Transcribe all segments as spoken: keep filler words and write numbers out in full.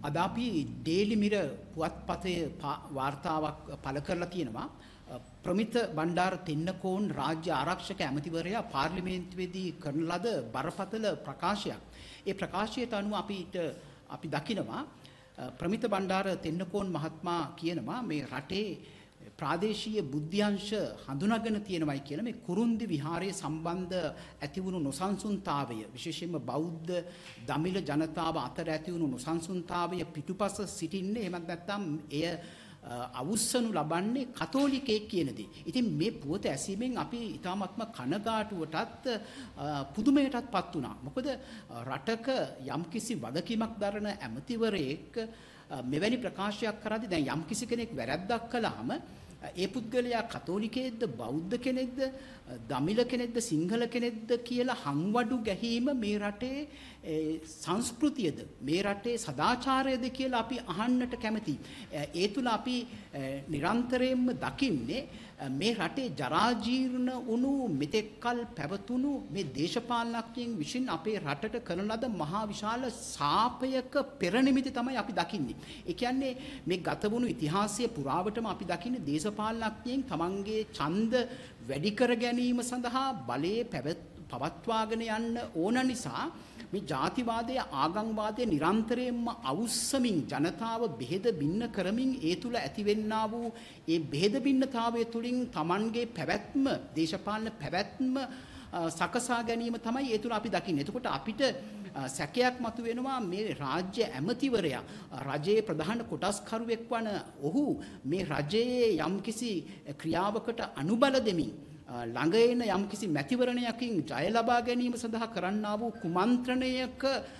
අද අපි ඩේලි මිර පුවත්පතේ වාර්තාවක් පළ කරලා තියෙනවා. ප්‍රමිත බණ්ඩාර තෙන්නකෝන් රාජ්‍ය ආරක්ෂක ඇමතිවරයා පාර්ලිමේන්තුවේදී කරන ලද බරපතල ප්‍රකාශයක්. ඒ ප්‍රකාශයට අනුව අපිට අපි දකිනවා ප්‍රමිත බණ්ඩාර තෙන්නකෝන් මහත්මයා කියනවා මේ රටේ ප්‍රාදේශීය බුද්ධ්‍යංශ හඳුනාගෙන තියෙනවයි කියන මේ කුරුන්දි විහාරයේ සම්බන්ධ ඇතිවුණු නොසන්සුන්තාවය විශේෂයෙන්ම බෞද්ධ දමිළ ජනතාව අතර ඇතිවුණු නොසන්සුන්තාවය පිටුපස සිටින්නේ එහෙමත් නැත්නම් එය අවුස්සනු ලබන්නේ කතෝලිකයෙක් කියන දේ. ඉතින් මේ පුවත ඇසීමෙන් අපි ඊටාත්ම කනගාටුවටත් පුදුමයටත්පත් වුණා. මොකද රටක යම්කිසි වගකීමක් දරන ඇමතිවරයෙක් මෙවැනි ප්‍රකාශයක් කරද්දී දැන් යම්කිසි කෙනෙක් වැරැද්දක් කළාම ඒ පුද්ගලයා කතෝලිකයෙක්ද බෞද්ධ කෙනෙක්ද දමිළ කෙනෙක්ද සිංහල කෙනෙක්ද කියලා හංවඩු ගැහිම මේ රටේ සංස්කෘතියද මේ රටේ සදාචාරයද කියලා අපි අහන්නට කැමතියි. ඒ තුල අපි නිරන්තරයෙන්ම දකින්නේ මේ රටේ ජරාජීර්ණ වුණු මෙතෙක්කල් පැවතුණු මේ දේශපාලනඥයින් විසින් අපේ රටට කරන ලද මහා විශාල සාපයක පෙරනිමිති තමයි අපි දකින්නේ. ඒ කියන්නේ මේ ගත වුණු ඉතිහාසයේ පුරාවටම අපි දකින්නේ දේශපාලනඥයින් තමන්ගේ ඡන්ද වැඩි කර ගැනීම සඳහා බලයේ පවත්වාගෙන යන්න ඕන නිසා මේ ජාතිවාදය ආගම්වාදය නිරන්තරයෙන්ම අවුස්සමින් ජනතාව බෙහෙද බින්න කරමින් ඒ තුල ඇතිවෙන්නා වූ ඒ බෙහෙද බින්නතාවය තුලින් Tamanගේ පැවැත්ම දේශපාලන පැවැත්ම සකසා ගැනීම තමයි ඒ තුල අපි දකින්නේ. එතකොට අපිට සැකයක් මතුවෙනවා මේ රාජ්‍ය ඇමතිවරයා රජයේ ප්‍රධාන කොටස්කරුවෙක් වන ඔහු මේ රජයේ යම්කිසි ක්‍රියාවකට අනුබල දෙමින් ළඟ එන යම්කිසි මැතිවරණයකින් ජය ලබා ගැනීම සඳහා කරන්නා වූ කුමන්ත්‍රණයක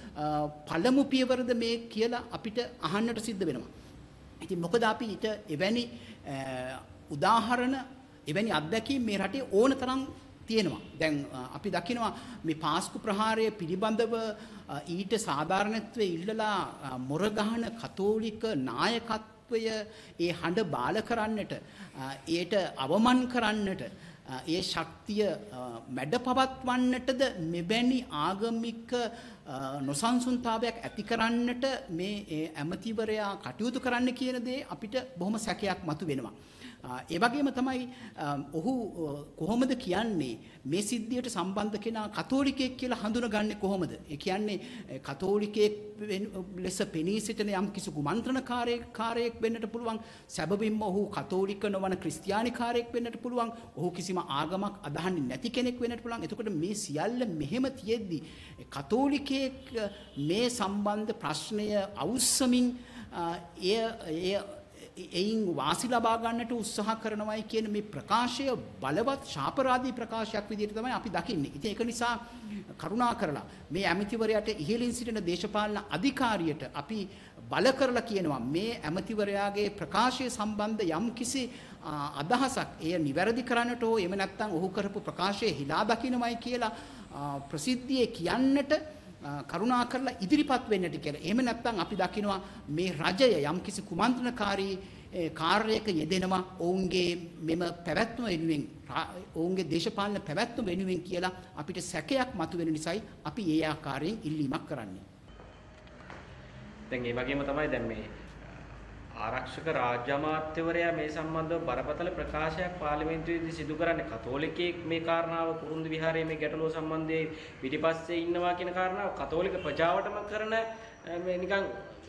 පළමු පියවරද මේ කියලා අපිට අහන්නට සිද්ධ වෙනවා. ඉතින් මොකද අපි ඊට එවැනි උදාහරණ එවැනි අත්දැකීම් මේ රටේ ඕන තරම් තියෙනවා. දැන් අපි දකිනවා මේ පාස්කු ප්‍රහාරය පිළිබඳව ඊට සාධාරණත්වයේ ඉල්ලලා මොරගහන කතෝලික නායකත්වය ඒ හඬ බාල කරන්නට ඒට අවමන් කරන්නට ඒ ශක්තිය මැඩපවත්වන්නටද මෙවැනි ආගමික නොසන්සුන්තාවයක් ඇති කරන්නට මේ ඇමතිවරයා කටයුතු කරන්න කියන දේ අපිට බොහොම සැකයක් මතුවෙනවා. ඒ වගේම තමයි ඔහු කොහොමද කියන්නේ මේ සිද්ධියට සම්බන්ධ කෙනා කතෝලිකයෙක් කියලා හඳුනගන්නේ කොහොමද? ඒ කියන්නේ කතෝලිකයෙක් ලෙස පෙනී සිටින යම් කිසි කුමන්ත්‍රණකාරයෙක් කාරයෙක් වෙන්නට පුළුවන්. සැබවින්ම ඔහු කතෝලික නොවන ක්‍රිස්තියානිකාරයෙක් වෙන්නට පුළුවන්. ඔහු කිසිම ආගමක් අදහන්නේ නැති කෙනෙක් වෙන්නට පුළුවන්. එතකොට මේ සියල්ල මෙහෙම තියෙද්දි කතෝලිකයෙක් මේ සම්බන්ධ ප්‍රශ්නය අවුස්සමින් එය එය එයින් වාසි ලබා ගන්නට උත්සාහ කරනවායි කියන මේ ප්‍රකාශය බලවත් ශාපරාදී ප්‍රකාශයක් විදිහට තමයි අපි දකින්නේ. ඉතින් ඒක නිසා කරුණා කරලා මේ ඇමතිවරයාට ඉහළින් සිටින දේශපාලන අධිකාරියට අපි බල කරලා කියනවා මේ ඇමතිවරයාගේ ප්‍රකාශය සම්බන්ධ යම් කිසි අදහසක් එය නිවැරදි කරන්නට හෝ එහෙම නැත්නම් ඔහු කරපු ප්‍රකාශය හිලා දකින්නමයි කියලා ප්‍රසිද්ධියේ කියන්නට කරුණා කරලා ඉදිරිපත් වෙන්නට කියලා. එහෙම නැත්නම් අපි දකිනවා මේ රජය යම්කිසි කුමන්ත්‍රණකාරී කාර්යයක යෙදෙනවා ඔවුන්ගේ මෙම පැවැත්ම වෙනුවෙන් ඔවුන්ගේ දේශපාලන පැවැත්ම වෙනුවෙන් කියලා අපිට සැකයක් මතුවෙන නිසායි අපි ඒ ආකාරයෙන් ඉල්ලීමක් කරන්නේ. දැන් ඒ වගේම තමයි දැන් මේ ආරක්ෂක රාජ්‍ය අමාත්‍යවරයා මේ සම්බන්ධව බරපතල ප්‍රකාශයක් පාර්ලිමේන්තුවේදී සිදු කරන්නේ කතෝලිකයෙක් මේ කාරණාව කුරුන්දු විහාරයේ මේ ගැටලුව සම්බන්ධයෙන් පිටිපස්සේ ඉන්නවා කියන කාරණාව කතෝලික ප්‍රජාවටම කරන මේ නිකන්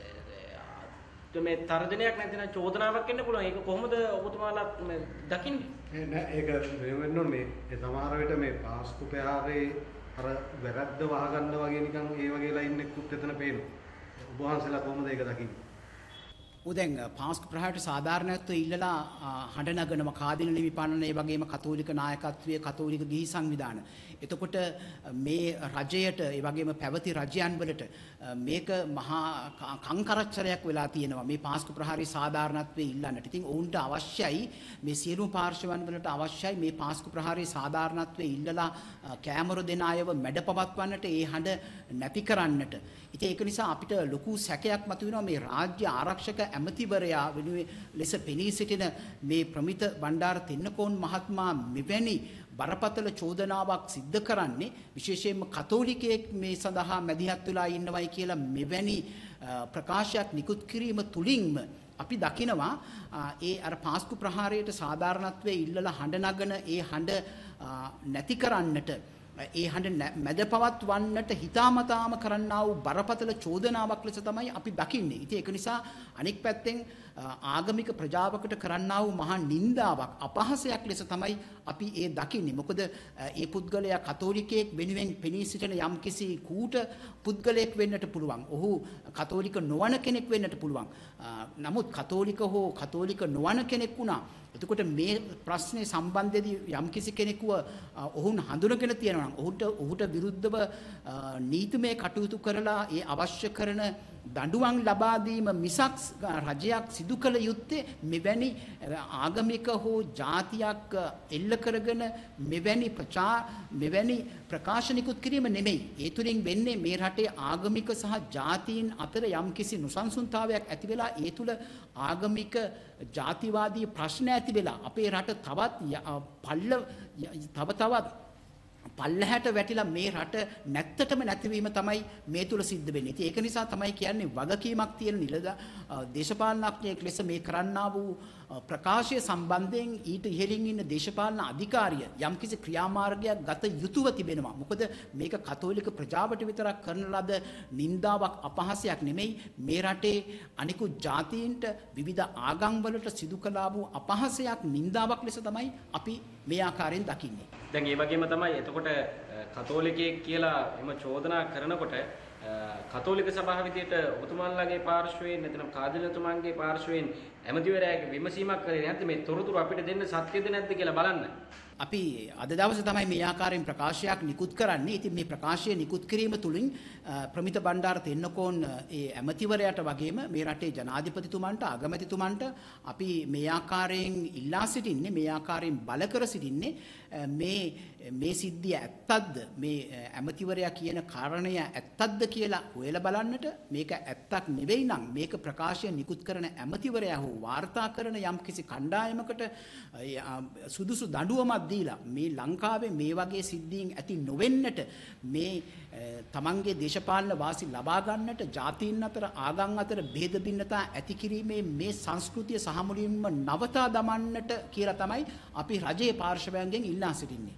මේ තර්ජනයක් නැතිනම් චෝදනාවක් එන්න පුළුවන්. ඒක කොහොමද ඔබතුමාලා දකින්නේ? නෑ ඒක වෙන්න ඕනේ මේ සමහර විට මේ පාස්කු ප්‍රහාරයේ අර වැරද්ද වහගන්න වගේ නිකන් ඒ වගේ ලයින් එකකුත් එතන පේනවා. ඔබ වහන්සේලා කොහොමද ඒක දකින්නේ? උදැන් පාස්කු ප්‍රහාරයට සාධාරණත්වය ඉල්ලලා හඬ නගනවා කාදින ලිපිපන්නන ඒ වගේම කතෝලික නායකත්වයේ කතෝලික ගිහි සංවිධාන. එතකොට මේ රජයට ඒ වගේම පැවති රජයන් වලට මේක මහා කංකරච්චරයක් වෙලා තියෙනවා මේ පාස්කු ප්‍රහාරයේ සාධාරණත්වයේ ඉල්ලන්නට. ඉතින් ඔවුන්ට අවශ්‍යයි මේ සියලුම පාර්ශවයන් වලට අවශ්‍යයි මේ පාස්කු ප්‍රහාරයේ සාධාරණත්වයේ ඉල්ලලා කැමර දෙන අයව මැඩපවත්වන්නට ඒ හඬ නැති කරන්නට. ඉතින් ඒක නිසා අපිට ලොකු සැකයක් මතුවෙනවා මේ රාජ්‍ය ආරක්ෂක ඇමතිවරයා වෙනුවෙන් ලෙස පෙනී සිටින මේ ප්‍රමිත බණ්ඩාර තෙන්නකෝන් මහත්මයා මෙවැනි බරපතල චෝදනාවක් සිද්ධ කරන්නේ විශේෂයෙන්ම කතෝලිකයෙක් මේ සඳහා මැදිහත් වෙලා ඉන්නවයි කියලා මෙවැනි ප්‍රකාශයක් නිකුත් කිරීම තුලින්ම අපි දකිනවා ඒ අර පාස්කු ප්‍රහාරයට සාධාරණත්වයේ ඉල්ලලා හඬ නගන ඒ හඬ නැති කරන්නට ඒ හඬ මැද පවත්වන්නට හිතාමතාම කරන්නා වූ බරපතල චෝදනාවක් ලෙස තමයි අපි දකින්නේ. ඉතින් ඒක නිසා අනෙක් පැත්තෙන් ආගමික ප්‍රජාවකට කරන්නා වූ මහා නින්දාවක් අපහාසයක් ලෙස තමයි අපි ඒ දකින්නේ. මොකද ඒ පුද්ගලයා කතෝලිකයෙක් වෙනුවෙන් පෙනී සිටින යම්කිසි කූට පුද්ගලයෙක් වෙන්නට පුළුවන්. ඔහු කතෝලික නොවන කෙනෙක් වෙන්නට පුළුවන්. නමුත් කතෝලික හෝ කතෝලික නොවන කෙනෙක් වුණා. එතකොට මේ ප්‍රශ්නේ සම්බන්ධයේදී යම්කිසි කෙනෙකුව ඔවුන් හඳුනගෙන තියෙනවා නම් ඔහුට ඔහුට විරුද්ධව නීතිමය කටයුතු කරලා ඒ අවශ්‍ය කරන දඬුවම් ලබා දීම මිසක් රජයක් සිදු කළ යුත්තේ මෙවැනි ආගමික හෝ ජාතියක් එල්ල කරගෙන මෙවැනි ප්‍රචා මෙවැනි ප්‍රකාශ නිකුත් කිරීම නෙමෙයි. ඒ තුලින් වෙන්නේ මේ රටේ ආගමික සහ ජාතීන් අතර යම්කිසි නොසන්සුන්තාවයක් ඇති වෙලා ඒ තුල ආගමික ජාතිවාදී ප්‍රශ්න ඇති වෙලා අපේ රට තවත් පල්ල තව තවත් පල්ලහැට වැටිලා මේ රට නැත්තටම නැතිවීම තමයි මේ තුල සිද්ධ වෙන්නේ. ඉතින් ඒක නිසා තමයි කියන්නේ වගකීමක් තියෙන නිලද දේශපාලනඥයෙක් ලෙස මේ කරන්නා වූ ප්‍රකාශය සම්බන්ධයෙන් ඊට ඉහළින් ඉන්න දේශපාලන අධිකාරිය යම්කිසි ක්‍රියාමාර්ගයක් ගත යුතුව තිබෙනවා. මොකද මේක කතෝලික ප්‍රජාවට විතරක් කරන ලද නින්දාවක් අපහාසයක් නෙමෙයි, මේ රටේ අනිකුත් ජාතීන්ට විවිධ ආගම් වලට සිදු කළා වූ අපහාසයක් නින්දාවක් ලෙස තමයි අපි මේ ආකාරයෙන් දකින්නේ. දැන් ඒ වගේම තමයි එතකොට කතෝලිකයෙක් කියලා එම චෝදනා කරනකොට කතෝලික සභාව විදියට ඔබතුමාලගේ පාර්ශවයෙන් නැත්නම් කාදිනතුමන්ගේ පාර්ශවයෙන් ඇමතිවරයාගේ විමසීමක් කරේ නැත්නම් මේ තොරතුරු අපිට දෙන්න සත්‍යද නැද්ද කියලා බලන්න. අපි අද දවසේ තමයි මේ ආකාරයෙන් ප්‍රකාශයක් නිකුත් කරන්නේ. ඉතින් මේ ප්‍රකාශය නිකුත් කිරීම තුලින් ප්‍රමිත බණ්ඩාර තෙන්නකෝන් ඒ ඇමතිවරයාට වගේම මේ රටේ ජනාධිපතිතුමන්ට අගමැතිතුමන්ට අපි මේ ආකාරයෙන් ඉල්ලා සිටින්නේ, මේ ආකාරයෙන් බල කර සිටින්නේ මේ මේ සිද්ධිය ඇත්තක්ද, මේ ඇමතිවරයා කියන කාරණය ඇත්තක්ද කියලා හොයලා බලන්නට. මේක ඇත්තක් නෙවෙයි නම් මේක ප්‍රකාශය නිකුත් කරන ඇමතිවරයා හෝ වාර්තා කරන යම්කිසි කණ්ඩායමකට සුදුසු දඬුවමක් දීලා මේ ලංකාවේ මේ වගේ සිද්ධීන් ඇති නොවෙන්නට මේ තමන්ගේ දේශපාලන වාසි ලබා ගන්නට ජාතීන් අතර ආගම් අතර ભેද බින්නතා ඇති කිරීමේ මේ සංස්කෘතිය සහ මුලින්ම නවතා දමන්නට කියලා තමයි අපි රජයේ පාර්ශවයන්ගෙන් ඉල්ලා සිටින්නේ.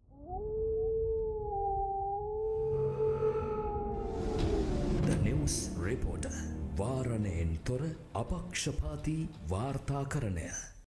The News Reporter වාරණයෙන් තොර අපක්ෂපාතී වාර්තාකරණය.